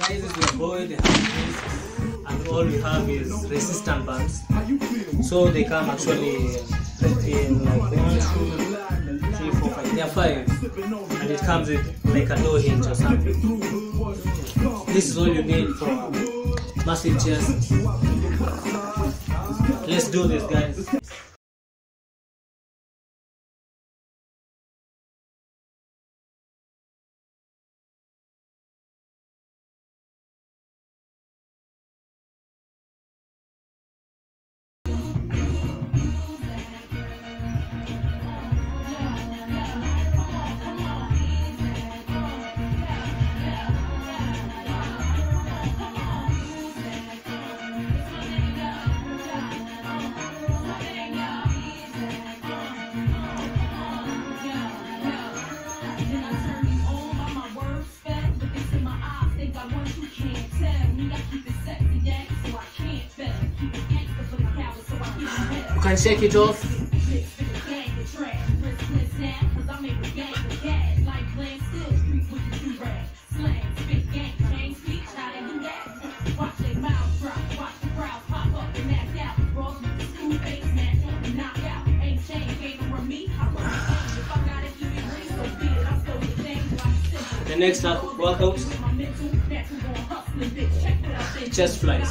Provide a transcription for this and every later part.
Guys, this is your boy, the Harmonists, and all we have is resistant bands. So they come actually in like 1, 2, 3, 4, 5. There are 5, and it comes with like a door hinge or something. This is all you need for massive chest. Let's do this, guys. You can shake it off. The next workout, chest flies.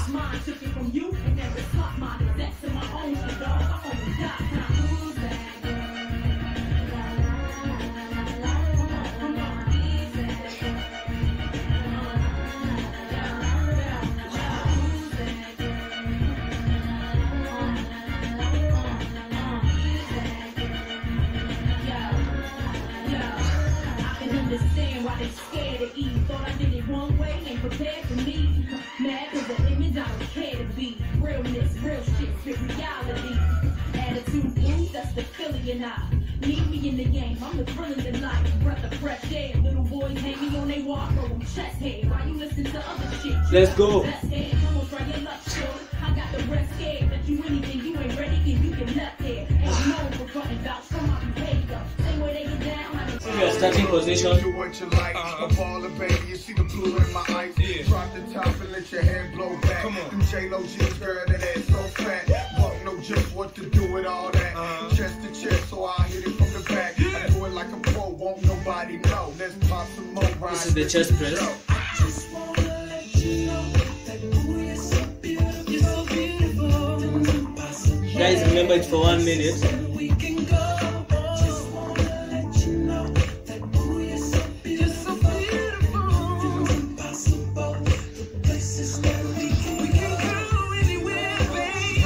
Understand why they scared to eat. Thought I did it one way, ain't prepared for me. Mad cause the image I don't care to be. Realness, real shit, spit reality. Attitude blue, that's the Philly and I. Need me in the game, I'm the thrill of the night. Breath of fresh air, little boys hanging on they walk, roll chest hair. Why you listen to other shit? Let's go. Best head, come on, try your luck, shorty. I got the rest scared, bet you anything, you ain't ready, and you get left there. Ain't known for frontin' vouch from my behavior. Same way they get down, I don't Your starting position. Do what you like. A baller, baby, you see the blue in my eyes. Yeah. Drop the top and let your hair blow back. Come on. Them J-Lo jeans, girl, that ass so fat. Won't know just what to do with all that. Chest to chest, so I hit it from the back. I do it like a pro, won't nobody know. Let's pop some more rides. This is the chest press. just wanna let you know that ooh, you're so beautiful. You're so beautiful. Guys, remember it's for 1 minute. We can go. Just wanna let you know that ooh, you're so beautiful. It's impossible. The places that we can go anywhere, baby.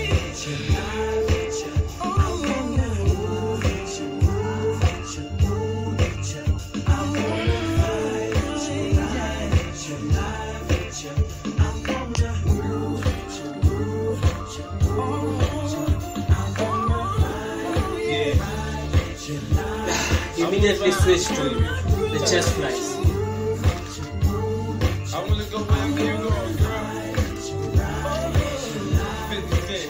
Oh, move it, you move it, you move it, you. I wanna ride it, you ride it, you ride it, you. I wanna move it, you move it, you move it, you. I wanna ride it, ride it, you ride it. Immediately switch to the chest flies. I wanna go where you going, girl. 50 Cent.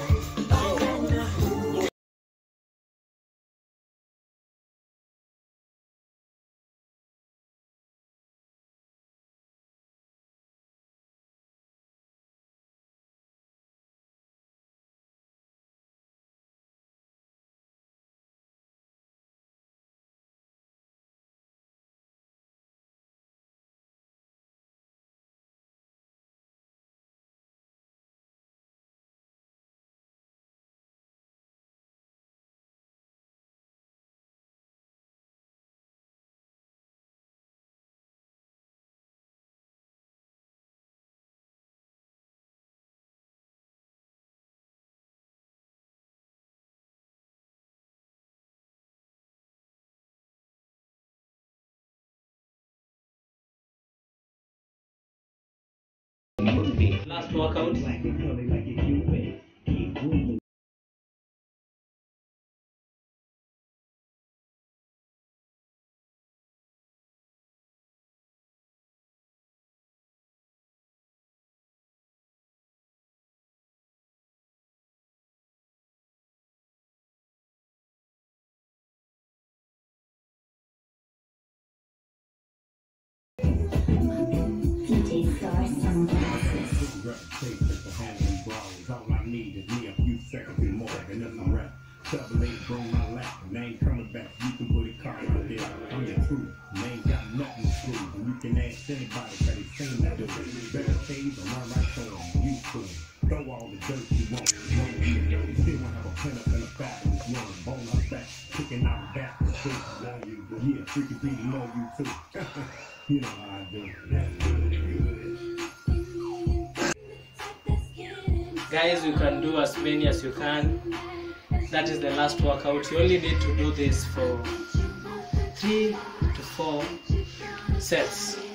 Last workout. PT patience for handling brawls. All I need is me a few seconds and more, and it's a wrap. Double A bring my lap, and I ain't coming back. You can put a car out there. I'm the truth, and I ain't got nothing to prove. And you can ask anybody that they seen me do it. Better things or run right for them. You fool. Throw all the dirt you want. You still wanna have a pen up in a fabulous room. Bone up back, kicking out back and foot. Yeah, freaking Petey know you too. You know how I do it. Guys, you can do as many as you can. That is the last workout. You only need to do this for 3 to 4 sets.